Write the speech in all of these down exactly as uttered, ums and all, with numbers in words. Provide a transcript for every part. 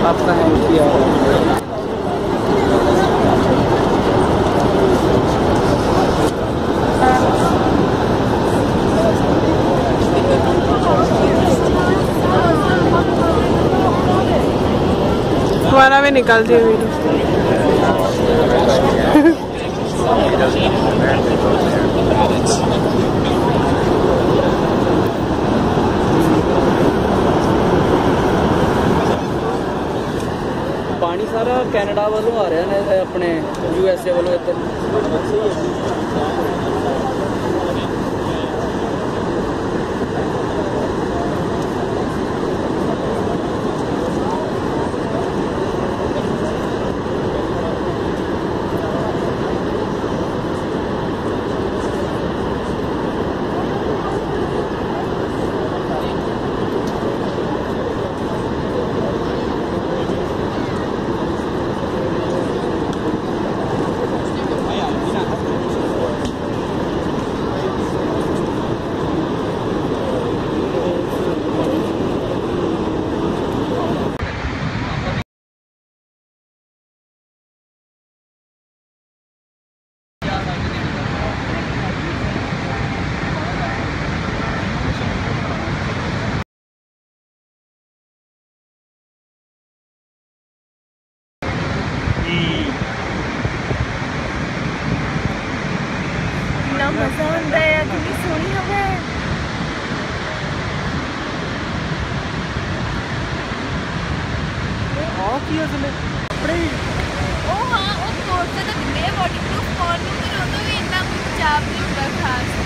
आपका है किया हमारा भी निकालती है वीडियो। पानी सारा कैनेडा वालों आ रहा है अपने यूएसए वालों इधर। मजा आता है, कितनी सोहनी हवा है। कपड़े ओ हाँ वो कोट से तो कितने बॉडी प्रूफ कॉर्न में तो तो भी इतना कुछ चाप नहीं होगा खास।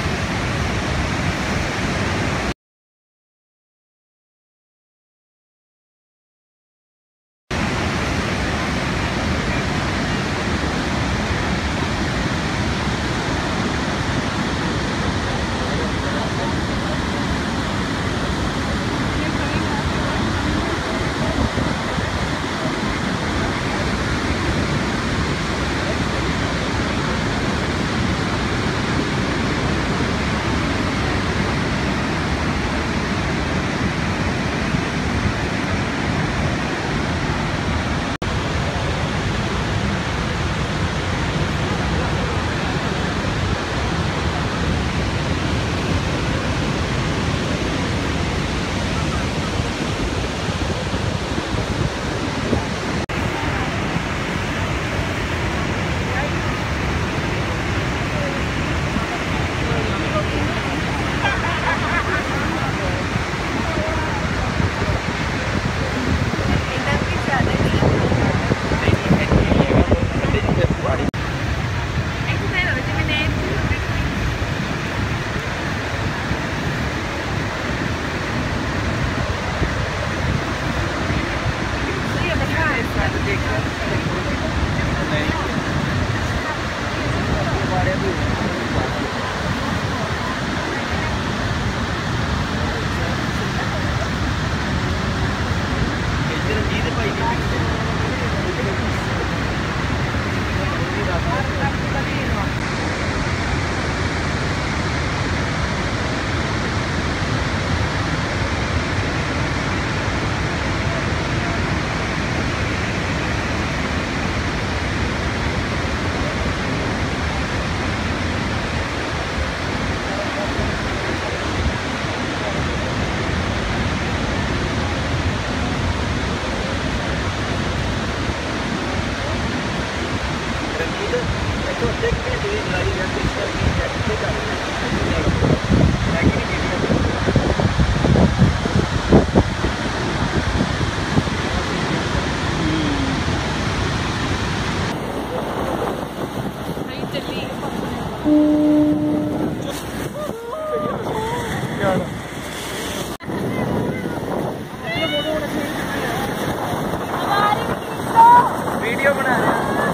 वीडियो बना रहे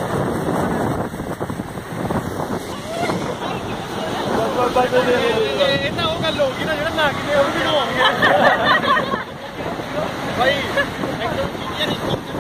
इतना वो गल होगी ना जो नाक भाई